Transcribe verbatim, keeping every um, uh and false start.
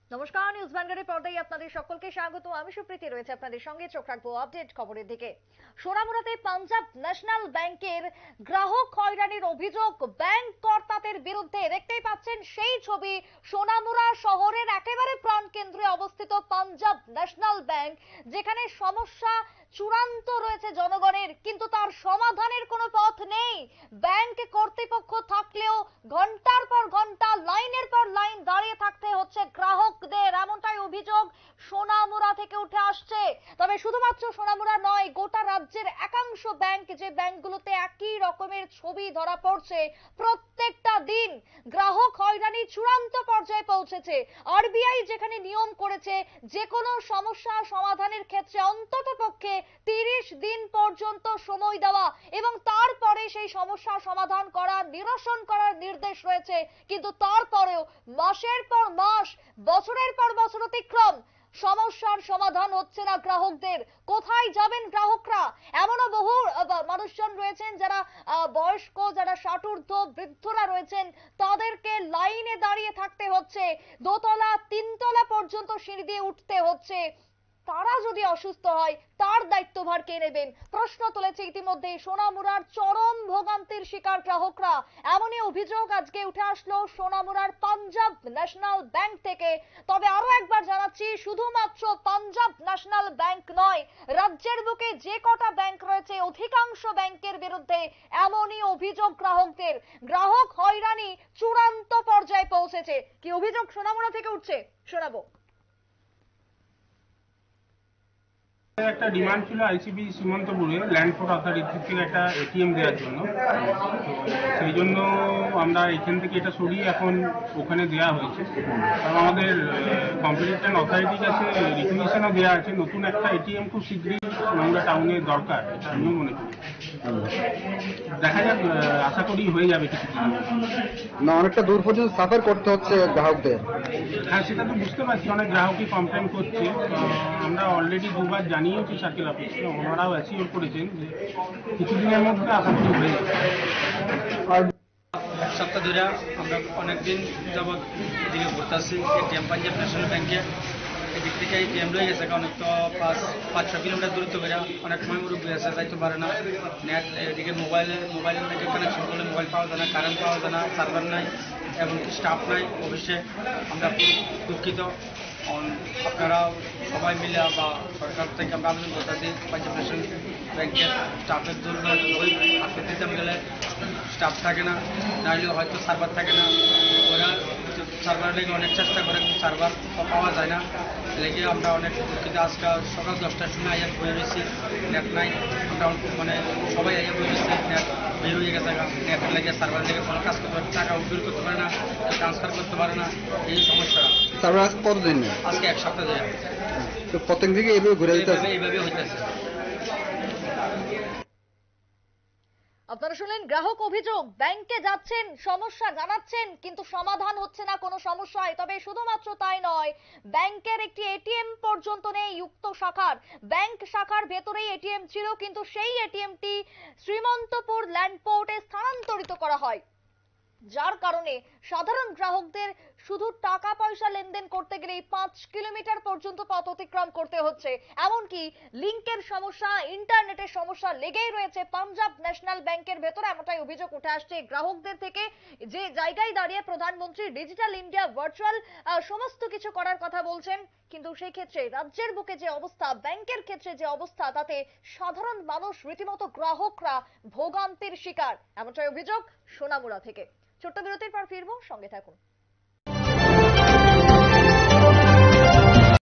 নমস্কার, নিউজ ভ্যানগার্ডের পর্দায় আপনাদের সকলকে স্বাগত। আমি সুপ্রীতি রয়েছে আপনাদের সঙ্গে। চোখ রাখবো আপডেট খবরের দিকে। সোনামুড়াতে পাঞ্জাব ন্যাশনাল ব্যাংকের গ্রাহক হয়রানির অভিযোগ ব্যাংক কর্তাদের বিরুদ্ধে। দেখতেই পাচ্ছেন সেই ছবি, সোনামুড়া শহরের একেবারে প্রাণকেন্দ্রে অবস্থিত পাঞ্জাব ন্যাশনাল ব্যাংক, যেখানে সমস্যা চূড়ান্ত রয়েছে জনগণের, কিন্তু তার সমাধানের কোনো পথ নেই। ব্যাংক কর্তৃপক্ষ থাকলেও ঘন্টার পর ঘন্টা লাইনের পর লাইন দাঁড়িয়ে থাকতে হচ্ছে গ্রাহকদের, এমনটাই অভিযোগ সোনামুড়া থেকে উঠে আসছে। তবে শুধুমাত্র সোনামুড়া নয়, গোটা রাজ্যের একাংশ ব্যাংক, যে ব্যাংকগুলোতে একই রকমের ছবি ধরা পড়ছে, প্রত্যেকটা দিন গ্রাহক হয়রানি চূড়ান্ত পর্যায়ে পৌঁছেছে। আরবিআই যেখানে নিয়ম করেছে যে কোনো সমস্যা সমাধানের ক্ষেত্রে অন্তত পক্ষে তিরিশ দিন পর্যন্ত সময় দেওয়া এবং তারপরে সেই সমস্যা সমাধান করা, নিরসন করার নির্দেশ রয়েছে, কিন্তু তারপরেও মাসের পর মাস, বছরের পর বছর অতিক্রম, সমস্যার সমাধান হচ্ছে না গ্রাহকদের। কোথায় যাবেন গ্রাহকরা? এমনও বহু মানুষজন রয়েছেন যারা বয়স্ক, যারা ষাটঊর্ধ্ব বৃদ্ধরা রয়েছেন, তাদেরকে লাইনে দাঁড়িয়ে থাকতে হচ্ছে, দোতলা তিনতলা পর্যন্ত সিঁড়ি দিয়ে উঠতে হচ্ছে। তারা যদি অসুস্থ হয় তার দায়িত্বভার কে নেবেন? প্রশ্ন তুলেছে ইতিমধ্যে সোনামুড়ার চরম ভোগান্তির শিকার গ্রাহকরা। এমনই অভিযোগ আজকে উঠে আসলো সোনামুড়ার পাঞ্জাব ন্যাশনাল ব্যাংক থেকে। তবে আরো একবার জানাচ্ছি, শুধুমাত্র পাঞ্জাব ন্যাশনাল ব্যাংক নয়, রাজ্যের বুকে যে কটা ব্যাংক রয়েছে অধিকাংশ ব্যাংকের বিরুদ্ধে এমনই অভিযোগ গ্রাহকদের। গ্রাহক হয়রানি চূড়ান্ত পর্যায়ে পৌঁছেছে। কি অভিযোগ সোনামুড়া থেকে উঠছে শোনাবো। একটা ডিমান্ড ছিল আইসিবি সীমান্তপুরে ল্যান্ড পোর্ট অথরিটি থেকে একটা এটিএম দেওয়ার জন্য। তো সেই জন্য আমরা এখান থেকে এটা সরিয়ে এখন ওখানে দেওয়া হয়েছে। কারণ আমাদের কম্পিটিশন অথরিটির কাছে রিকুয়েশনও দেওয়া আছে, নতুন একটা এটিএম খুব শীঘ্রই নোংরা টাউনে দরকার, এটা আমিও মনে করি। দেখা যাক, আশা করি হয়ে যাবে কিছু না। অনেকটা দূর পর্যন্ত সাফার করতে হচ্ছে গ্রাহকদের। হ্যাঁ, সেটা তো বুঝতে পারছি, অনেক গ্রাহকই কমপ্লেন করছে। আমরা অলরেডি দুবার জানিয়েছি সার্কেল অফিসকে, ওনারাও অ্যাসিওর করেছেন যে কিছুদিনের মধ্যে আশা করি হয়ে যাবে। এক সপ্তাহ ধরে আমরা অনেকদিন যাবৎ এদিকে ঘুরতে আসছি এটিএম পাঞ্জাব ন্যাশনাল ব্যাংকে। এদিক থেকে এটিএম রয়ে গেছে অনেক, তো পাঁচ পাঁচশো কিলোমিটার দূরত্ব করে অনেক সময় মুরব্বী আছে, যাইতে পারে না। নেট এদিকে মোবাইলে মোবাইল নেটে কানেকশন করলে মোবাইল পাওয়া যায় না, কারেন্ট পাওয়া যায় না, সার্ভার নাই, এমনকি স্টাফ নাই। অফিসে আমরা দুঃখিত। আপনারা সবাই মিলে বা সরকার থেকে আমরা আবেদন করতেছি পাঞ্জাব ন্যাশনাল ব্যাংকের স্টাফের দুর্বল ওই হাতে দিতাম গেলে স্টাফ থাকে না, নাহলেও হয়তো সার্ভার থাকে না। ওরা সার্ভার লেগে অনেক চেষ্টা করে, কিন্তু সার্ভার পাওয়া যায় না। লেগে আমরা অনেক দুঃখিত। আজকে সকাল দশটার সময় আইয়া বয়ে রয়েছি, নেট নাই। আমরা মানে সবাই আইয়া বয়ে রয়েছে, নেট বের হয়ে গেছে, নেট লেগে সার্ভার লেগে কোনো কাজ করতে পারে, টাকা উদ্ধার করতে পারে না, ট্রান্সফার করতে পারে না। এই সমস্যাটা সার্ভার আজকে কতদিন? আজকে এক সপ্তাহ ধরে। তো প্রত্যেক দিকে এইভাবে ঘুরে যেতে এইভাবে হইতেছে। আপনারা শুনলেন গ্রাহক অভিযোগ, ব্যাংকে যাচ্ছেন, সমস্যা জানাচ্ছেন, কিন্তু সমাধান হচ্ছে না কোনো সমস্যায়। তবে শুধুমাত্র তাই নয়, ব্যাংকের একটি এটিএম পর্যন্ত নেই যুক্ত শাখার। ব্যাংক শাখার ভেতরেই এটিএম ছিল, কিন্তু সেই এটিএমটি শ্রীমন্তপুর ল্যান্ডপোর্টে স্থানান্তরিত করা হয়, যার কারণে সাধারণ গ্রাহকদের শুধু টাকা পয়সা লেনদেন করতে গেলেই পাঁচ কিলোমিটার পর্যন্ত পথ অতিক্রম করতে হচ্ছে। এমনকি লিংকের সমস্যা, ইন্টারনেটের সমস্যা লেগেই রয়েছে পাঞ্জাব ন্যাশনাল ব্যাংকের ভেতরে, এমনটাই অভিযোগ উঠে আসছে গ্রাহকদের থেকে। যে জায়গায় দাঁড়িয়ে প্রধানমন্ত্রী ডিজিটাল ইন্ডিয়া ভার্চুয়াল সমস্ত কিছু করার কথা বলছেন, কিন্তু সেই ক্ষেত্রে রাজ্যের বুকে যে অবস্থা, ব্যাংকের ক্ষেত্রে যে অবস্থা, তাতে সাধারণ মানুষ, রীতিমতো গ্রাহকরা ভোগান্তির শিকার, এমনটাই অভিযোগ সোনামুড়া থেকে। ছোট্ট বিরতির পর ফিরবো, সঙ্গে থাকুন।